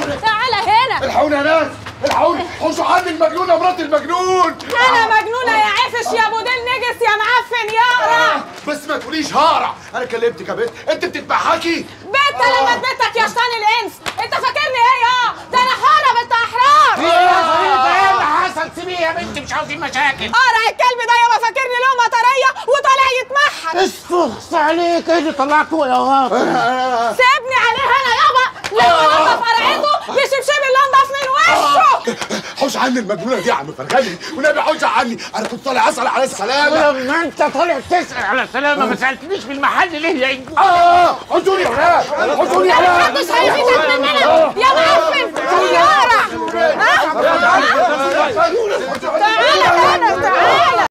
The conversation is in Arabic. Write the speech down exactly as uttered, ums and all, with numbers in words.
تعالى هنا. الحقوني يا ناس، الحقوني، حوشوا عني المجنونه مرات المجنون. انا مجنونه يا عفش يا ابو ديل نجس يا معفن يقرع. بس ما تقوليش هقرع، انا كلمتك يا بنت، انت بتتبحكي. بنت لما بنتك يا شيطان الانس، انت فاكرني ايه يا؟ ده انا حاره بنت احرار. ايه اللي حصل؟ سيبيه يا بنتي، مش عاوزين مشاكل. قرع الكلب ده يابا فاكرني لقمه طريه وطالع يتمحن. استخص عليك، ايه اللي طلعته يا واطي؟ سيبني عليه انا يابا، لو نضف قرعته بشبشب اللي انضف من وشه. حوش عني المجنونه دي يا عم فرغلي، والنبي حوش عني، انا كنت طالع اسال على السلامه. لما انت طالع تسال على السلامه ما سالتنيش في المحل ليه يا انجو؟ اه حوشوني يا ولاد، حوشوني يا ولاد. محدش هيفيدك مننا يا معفن يا قرع. تعالى هنا تعالى.